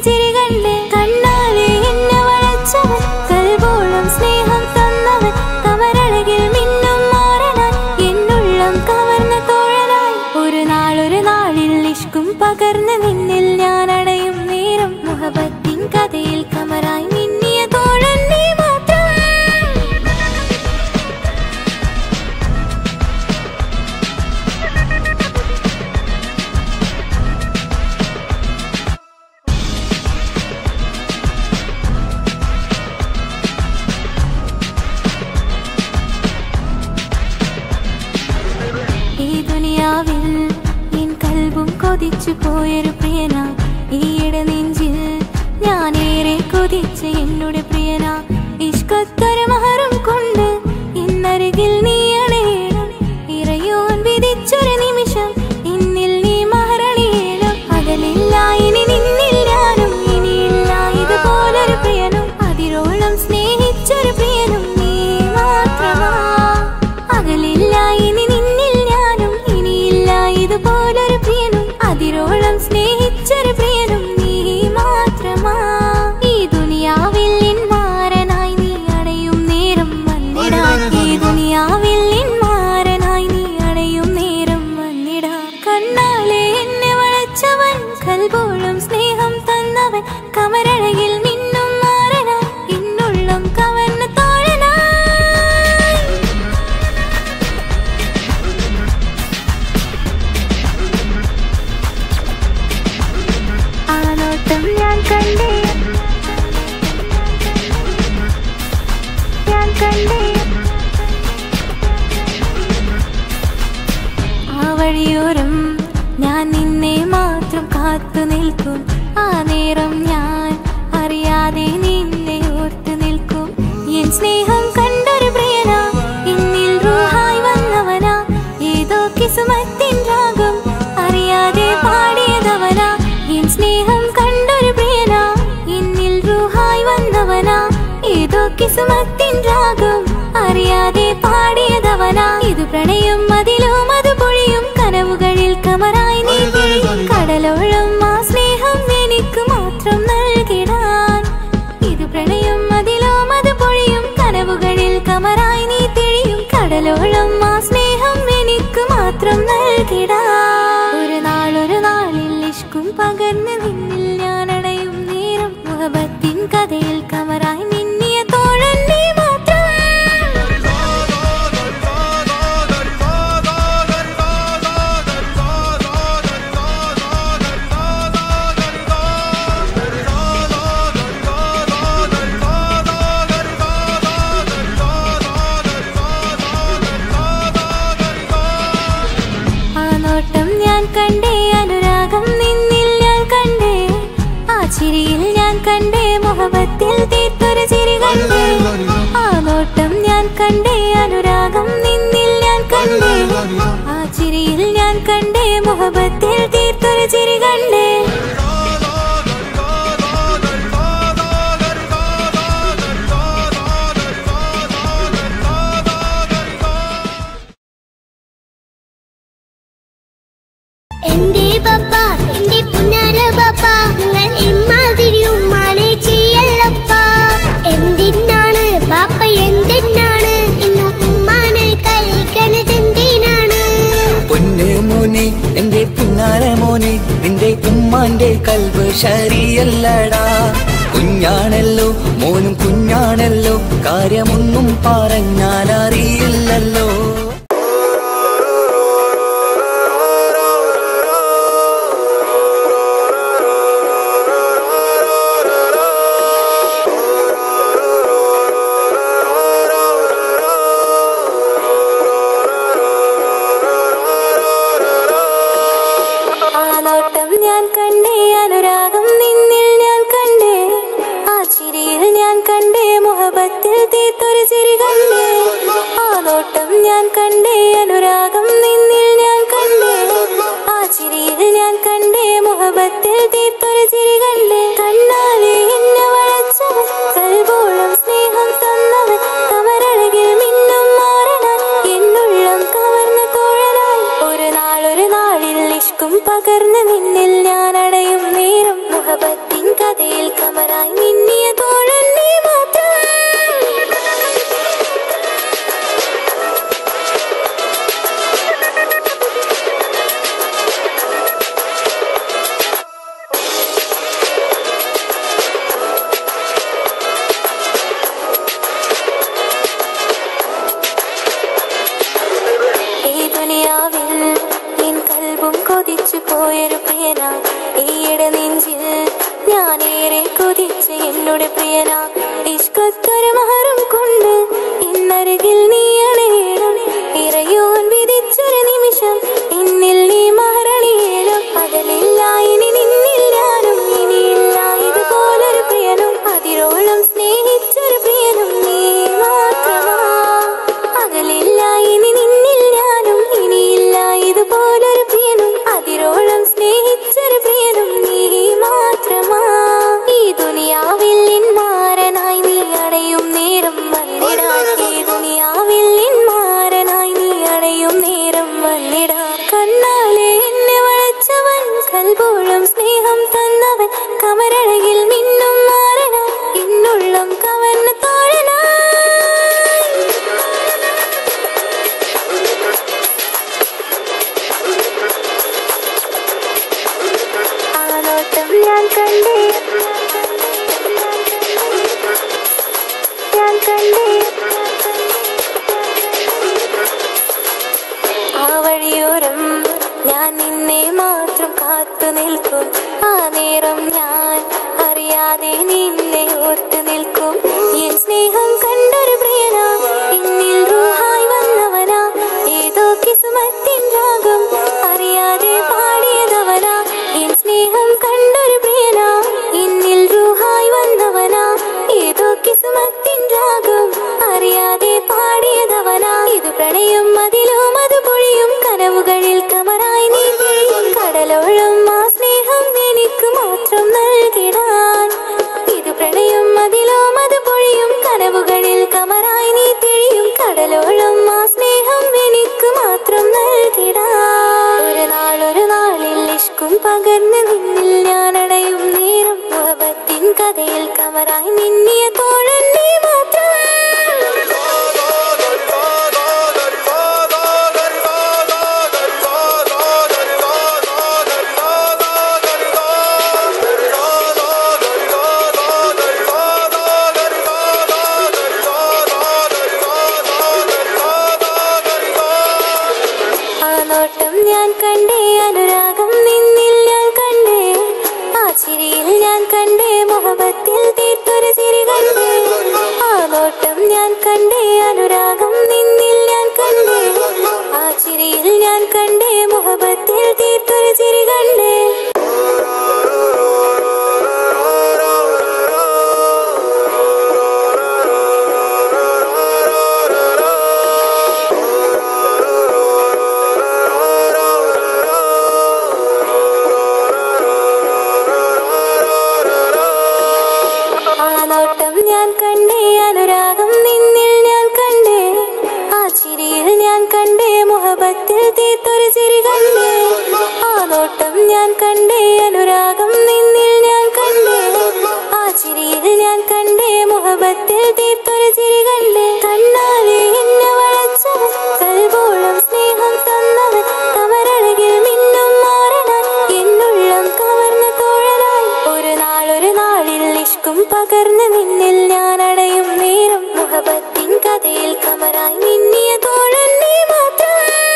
ചിരി കണ്ടേ കണ്ണാലെ എന്നെ വളച്ചവൻ കൽബോളം സ്നേഹം തന്നവൻ കമരഴകിൽ മിന്നും മാറനായി എന്നുള്ളം കവർന്ന തോഴനായി ഒരു നാളിൽ ഇഷ്കും പകർന്ന് നിന്നിൽ ഞാൻ അടയും നേരം മുഹബത്തിൻ കഥയിൽ കമറായി മിന്നിയ തോഴൻ നീ മാത്രം ഈ ദുനിയാവിൽ എൻ കൽബും കൊതിച്ചു പോയൊരു പ്രിയന ഈയിടെ നെഞ്ചിൽ ഞാനേറെ കൊതിച്ച് എന്നോട് പ്രിയന ഇഷ്കത്തൊരു മഹറും കൊണ്ട് ഇന്നരികിൽ നീ അണയണം ഇറയോൻ വിധിച്ചൊരു നിമിഷം ഇന്നിൽ നീ മഹറണിയേണം അകലില്ല ഇനി നിന്നിൽ ഞാനും ഇനിയില്ല ഇതുപോലൊരു പ്രിയനും അതിരോളം സ്നേഹിച്ചൊരു പ്രിയനും നീ മാത്രമാ അകലില്ല ഇനി നിന്നിൽ ഞാനും ഇനിയില്ല ഇതുപോലൊരു പ്രിയനും അതിരോളം സ്നേഹിച്ചൊരു പ്രിയനും നീ മാത്രമാ ഈ ദുനിയാവിൽ എൻ മാരനായി നീ അടയും നേരം വന്നിടാൻ ഈ ദുനിയാവിൽ എൻ മാരനായി നീ അടയും നേരം വന്നിടാൻ കണ്ണാലെ എന്നെ വളച്ചവൻ കൽബോളം സ്നേഹം തന്നവൻ കമരഴകിൽ മിന്നും മാറനായി എന്നുള്ളം കവർന്ന തോഴനായി ആ നോട്ടം ഞാൻ കണ്ടേ ആ വഴിയോരം ഞാൻ നിന്നെ മാത്രം കാത്തു നിൽക്കും ആ നേരം ഞാൻ അറിയാതെ നിന്നെ ഓർത്തു നിൽക്കും എൻ സ്നേഹം കണ്ടൊരു പ്രിയനാ എന്നിൽ റൂഹായി വന്നവനാ ഏതോ കിസുമത്തിൻ രാഗം അറിയാതെ പാടിയതവനാ എൻ സ്നേഹം കണ്ടൊരു പ്രിയനാ എന്നിൽ റൂഹായി വന്നവനാ ഏതോ കിസുമത്തിൻ രാഗം അറിയാതെ പാടിയതവനാ ഇത് പ്രണയം അതിലും അത് പൊഴിയും കനവുകളിൽ കമറായി നീ കടലോളം ആ സ്നേഹം എനിക്ക് മാത്രം നൽകിടാൻ ഇത് പ്രണയം അതിലും അത് പൊഴിയും കനവുകളിൽ കമറായി നീ തെളിയും കടലോളം ആ സ്നേഹം എനിക്ക് മാത്രം നൽകിടാൻ ഒരു നാളിൽ ഇഷ്കും പകർന്ന് നിന്നിൽ ഞാൻ അടയും നേരം മുഹബത്തിൻ കഥയിൽ കമറായി മിന്നിയ തോഴൻ നീ മാത്രം ആ നോട്ടം ഞാൻ കണ്ടേ അനുരാഗം നിന്നിൽ ഞാൻ കണ്ടേ ആ ചിരിയിൽ ഞാൻ കണ്ടേ മുഹബത്തിൽ തീർത്തൊരു ചിരി കണ്ടേ ആ നോട്ടം ഞാൻ കണ്ടേ അനുരാഗം നിന്നിൽ ഞാൻ കണ്ടേ ആ ചിരിയിൽ ഞാൻ കണ്ടേ മുഹബത്തിൽ തീർത്തൊരു ചിരി കണ്ടേ എന്റെ പപ്പ എന്റെ പുന്നാര പപ്പ നിങ്ങൾ ഇമ്മാതിരി ഉമ്മാനെ ചെയ്യല്ലപ്പ എന്തിനാണ് പാപ്പ എന്തിനാണ് ഇന്ന് ഉമ്മാനെ കഴിക്കണതെന്തിനാണ് പൊന്നു മോനെ എന്റെ പുന്നാര മോനെ നിന്റെ ഉമ്മാന്റെ കൽബ് ശരിയല്ലടാ കുഞ്ഞാണല്ലോ മോനും കുഞ്ഞാണല്ലോ കാര്യമൊന്നും പറഞ്ഞാൽ അറിയില്ലല്ലോ പകർന്ന് നിന്നിൽ ഞാൻ അടയും നേരം മുഹബത്തിൻ കഥ എന്നുടെ പ്രിയനാ ഇഷ്കത്തൊരു മഹറും കൊണ്ട് ഇന്നരികിൽ നീ അണയണം ഇറയോൻ വിധിച്ചൊരു നിമിഷം എന്നിൽ നീ മഹറണിയേലും പകലില്ല ഇനി നിന്നിൽ ഞാനും ഇനിയില്ല ഇതുപോലൊരു പ്രിയനും അതിരോളം സ്നേഹിച്ചൊരു പ്രിയനും നീ മാത്രമാ പകലില്ല ഇനി നിന്നിൽ ഞാനും ഇനിയില്ല ഇതുപോലൊരു പ്രിയനും അതിരോളം സ്നേഹിച്ചൊരു പ്രിയനും നീ മാത്രമാ ഈ ദുനിയാവിൽ നിന്മാരനായി നീ അടയും നേരം വന്നിടാൻ ഈ ദുനിയാവിൽ നിന്മാരനായി നീ അടയും നേരം വന്നിടാൻ കണ്ണാലെ എന്നെ വളച്ചവൻ കൽബോളം സ്നേഹം തന്നവൻ കമരഴകിൽ മിന്നും മാറനായി എന്നുള്ളം കവർന്ന തോഴനായി ആനോട്ടം ഞാൻ കണ്ടേ ആ വഴിയോരം ഞാൻ നിന്നെ മാത്രം കാത്തു നിൽക്കും ആ നേരം ഞാൻ അറിയാതെ നിന്നെ ഓർത്തു നിൽക്കും എൻ സ്നേഹം കണ്ടൊരു പ്രിയനാ എന്നിൽ റൂഹായി വന്നവനാ ഏതോ കിസ്മത്തിൻ രാഗം അറിയാതെ പാടിയതവനാ എൻ സ്നേഹം കണ്ടൊരു പ്രിയനാ എന്നിൽ റൂഹായി വന്നവനാ ഏതോ കിസ്മത്തിൻ രാഗം അറിയാതെ പാടിയതവനാ ഇത് പ്രണയം അതിലും അത് പൊഴിയും കനവുകളിൽ കമറായി നീ പൊഴിയും കടലോളം ആ സ്നേഹം എനിക്ക് മാത്രം നൽകിടാൻ ഇത് പ്രണയം അതിലും അത് പൊഴിയും കനവുകളിൽ കമറായി നീ തെളിയും കടലോളം ആ സ്നേഹം എനിക്ക് മാത്രം നൽകിടാൻ ഒരു നാളിൽ ഇഷ്കും പകർന്ന് നിന്നിൽ ഞാൻ അടയും നേരം മുഹബത്തിൻ കഥയിൽ കമറായി നിന്നിയ തോഴൻ നീ മാത്രം ഞാൻ കണ്ടേ അനുരാഗം നിന്നിൽ ഞാൻ കണ്ടേ ആ ചിരിയിൽ ഞാൻ കണ്ടേ മുഹബത്തിൽ തീർത്തൊരു ചിരി കണ്ടേ ആ നോട്ടം ഞാൻ കണ്ടേ അനുരാഗം നിന്നിൽ ഞാൻ കണ്ടേ ആ ചിരിയിൽ ഞാൻ കണ്ടേ മുഹബത്തിൽ തീർത്തൊരു ചിരി കണ്ടേ ഞാൻ കണ്ടേ അനുരാഗം നിന്നിൽ ഞാൻ കണ്ടേ ആ ചിരിയിൽ ഞാൻ കണ്ടേ മുഹബത്തിൽ തീർത്തൊരു ചിരി കണ്ടേ ആ നോട്ടം ഞാൻ കണ്ടേ അനുരാഗം നിന്നിൽ ഞാൻ കണ്ടേ ആ ചിരിയിൽ ഞാൻ കണ്ടേ മുഹബത്തിൽ തീർത്തൊരു ചിരി കണ്ടേ കണ്ണാലെ എന്നെ വളച്ചവൻ കൽബോളം സ്നേഹം തന്നവൻ കമരഴകിൽ മിന്നും മാറനായി എന്നുള്ളം കവർന്ന തോഴനായി ഒരു നാളിൽ ഇഷ്കും പകർന്ന് നിന്നിൽ ഞാൻ അടയും നേരം മുഹബത്തിൻ കഥയിൽ കമറായി നിന്നിയ തോഴൻ നീ മാത്രം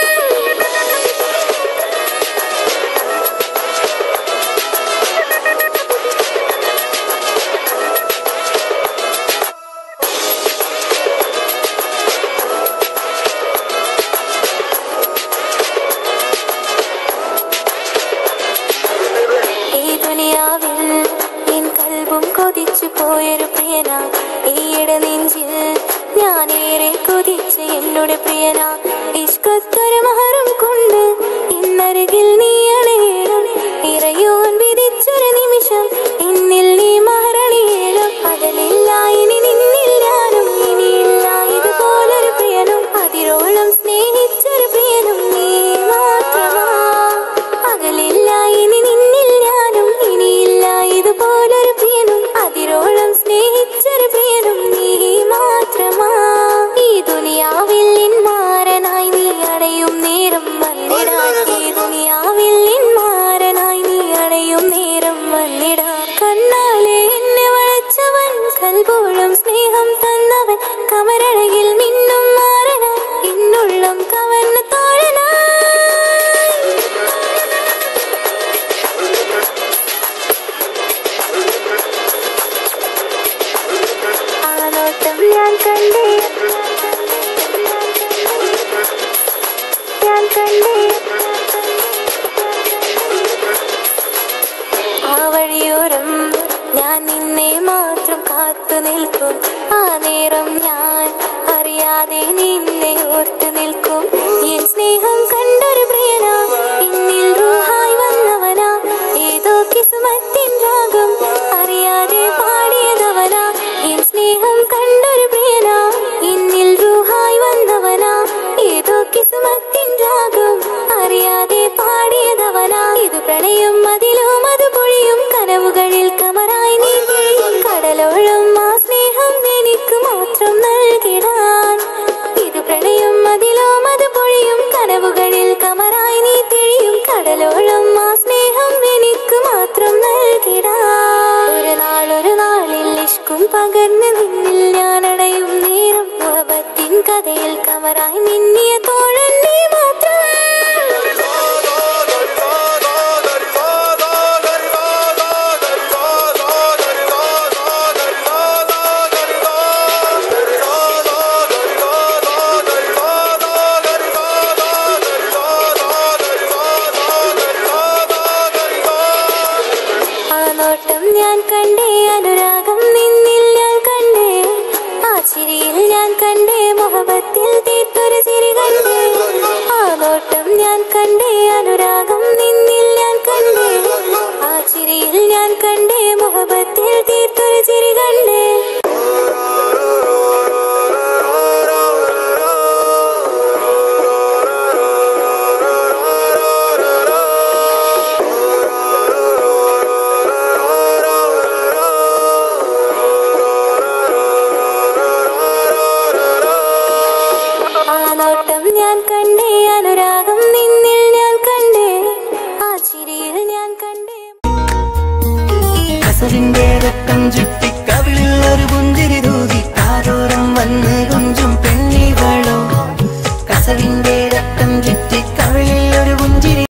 ഈ ദുനിയാവിൽ എൻ കൽബും കൊതിച്ചു പോയൊരു പ്രിയനാ ഈയിടെ നെഞ്ചിൽ ഞാനേറെ കൊതിച്ച് എന്നോട് പ്രിയനാ ഇഷ്കത്തൊരു മഹറും കൊണ്ട് ഇന്നരികിൽ നീ അണയണം ഇറയോൻ വിധിച്ചൊരു നിമിഷം എന്നിൽ നീ മഹറണിയേലും പകലില്ല ഇനി നിന്നിൽ ഞാനും ഇനിയില്ല ഇതുപോലൊരു പ്രിയനും അതിരോളം സ്നേഹിച്ചൊരു പ്രിയനും നീ മാത്രമാ പകലില്ല ഇനി നിന്നിൽ ഞാനും ഇനിയില്ല ഇതുപോലൊരു പ്രിയനും അതിരോളം സ്നേഹിച്ചൊരു പ്രിയനും നീ മാത്രമാ ഈ ദുനിയാവിൽ നിന്മാരനായി നീ അടയും നേരം വന്നിടാൻ ഈ ദുനിയാവിൽ നിന്മാ ഞാൻ നിന്നെ മാത്രം കാത്തു നിൽക്കും. ആ നേരം ഞാൻ അറിയാതെ നിന്നെ ഓർത്തു നിൽക്കും. എൻ സ്നേഹം കണ്ടൊരു പ്രിയനാ, എന്നിൽ റൂഹായി വന്നവനാ, ഏതോ കിസ്മത്തിൻ രാഗം അറിയാതെ പാടിയതവനാ. എൻ സ്നേഹം കണ്ടൊരു പ്രിയനാ, എന്നിൽ റൂഹായി വന്നവനാ, ഏതോ കിസ്മത്തിൻ രാഗം അറിയാതെ പാടിയതവനാ. ഇത് പ്രണയം അതിലും അത് പൊഴിയും കനവുകളിൽ കമറായി നീ തെളിയും. കടലോളം ആ സ്നേഹം എനിക്ക് മാത്രം നൽകിടാൻ. ഇത് പ്രണയം അതിലും അത് പൊഴിയും കനവുകളിൽ കമറായി നീ തെളിയും. കടലോളം ആ സ്നേഹം എനിക്ക് മാത്രം നൽകിടാൻ. ഒരു നാളിൽ ഇഷ്കും പകർന്ന് നിന്നിൽ ഞാൻ അടയും നേരം മുഹബത്തിൻ കഥയിൽ കമറായി മിന്നിയ തോഴൻ നീ മാത്രം. ഞാൻ കണ്ടേ അനുരാഗം നിന്നിൽ ഞാൻ കണ്ടേ, ആ ചിരിയിൽ ഞാൻ കണ്ടേ മുഹബത്തിൽ തീർത്തൊരു ചിരി കണ്ടേ. ആ നോട്ടം ഞാൻ കണ്ടേ അനുരാഗം നിന്നിൽ ഞാൻ കണ്ടേ, ആ ചിരിയിൽ ഞാൻ കണ്ടേ മുഹബത്തിൽ തീർത്തൊരു ചിരി കണ്ടേ. ഞാൻ കണ്ടേ അനുരാഗം നിന്നിൽ ഞാൻ കണ്ടേ, ആ ചിരിയിൽ ഞാൻ കണ്ടേ. കസവിന്റെ രക്തം